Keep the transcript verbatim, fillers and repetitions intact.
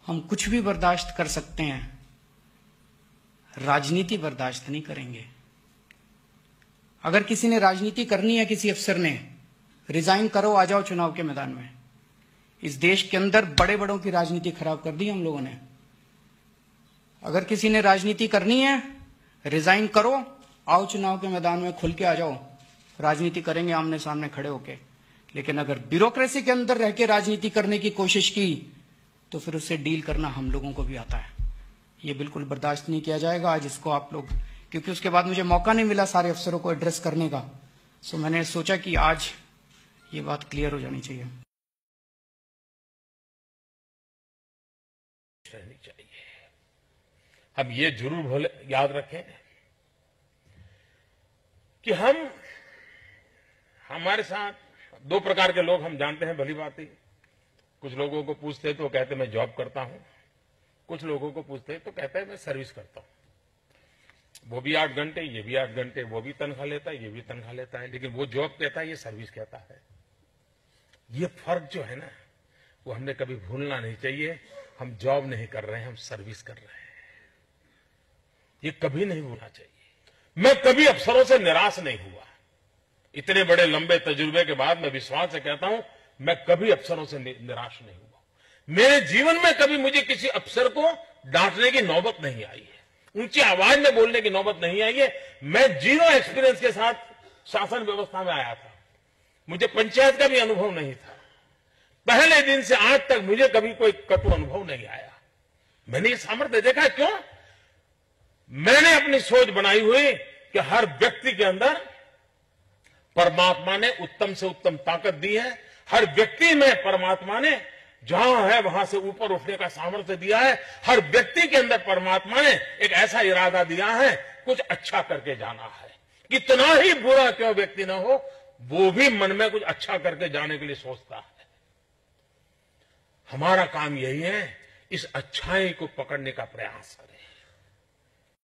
हम कुछ भी बर्दाश्त कर सकते हैं, राजनीति बर्दाश्त नहीं करेंगे। अगर किसी ने राजनीति करनी है, किसी अफसर ने, रिजाइन करो, आ जाओ चुनाव के मैदान में। इस देश के अंदर बड़े बड़ों की राजनीति खराब कर दी हम लोगों ने। अगर किसी ने राजनीति करनी है, रिजाइन करो, आओ चुनाव के मैदान में, खुल के आ जाओ, राजनीति करेंगे आमने सामने खड़े होके। लेकिन अगर ब्यूरोक्रेसी के अंदर रह के राजनीति करने की कोशिश की तो फिर उससे डील करना हम लोगों को भी आता है। ये बिल्कुल बर्दाश्त नहीं किया जाएगा। आज इसको आप लोग, क्योंकि उसके बाद मुझे मौका नहीं मिला सारे अफसरों को एड्रेस करने का, सो मैंने सोचा कि आज ये बात क्लियर हो जानी चाहिए। रहनी चाहिए। हम ये जरूर भूले याद रखें कि हम हमारे साथ दो प्रकार के लोग हम जानते हैं भली बात ही। कुछ लोगों को पूछते तो कहते मैं जॉब करता हूं, कुछ लोगों को पूछते तो कहता है मैं सर्विस करता हूं। वो भी आठ घंटे, ये भी आठ घंटे, वो भी तनख्वाह लेता है, ये भी तनख्वाह लेता है, लेकिन वो जॉब कहता है, ये सर्विस कहता है। ये फर्क जो है ना, वो हमने कभी भूलना नहीं चाहिए। हम जॉब नहीं कर रहे हैं, हम सर्विस कर रहे हैं, ये कभी नहीं भूलना चाहिए। मैं कभी अफसरों से निराश नहीं हुआ। इतने बड़े लंबे तजुर्बे के बाद मैं विश्वास से कहता हूं, मैं कभी अफसरों से निराश नहीं हुआ। मेरे जीवन में कभी मुझे किसी अफसर को डांटने की नौबत नहीं आई है, ऊंची आवाज में बोलने की नौबत नहीं आई है। मैं जीरो एक्सपीरियंस के साथ शासन व्यवस्था में आया था, मुझे पंचायत का भी अनुभव नहीं था। पहले दिन से आज तक मुझे कभी कोई कटु अनुभव नहीं आया। मैंने ये सामर्थ्य देखा। क्यों? मैंने अपनी सोच बनाई हुई कि हर व्यक्ति के अंदर परमात्मा ने उत्तम से उत्तम ताकत दी है। हर व्यक्ति में परमात्मा ने जहां है वहां से ऊपर उठने का सामर्थ्य दिया है। हर व्यक्ति के अंदर परमात्मा ने एक ऐसा इरादा दिया है, कुछ अच्छा करके जाना है। कितना ही बुरा क्यों व्यक्ति ना हो, वो भी मन में कुछ अच्छा करके जाने के लिए सोचता है। हमारा काम यही है, इस अच्छाई को पकड़ने का प्रयास करें।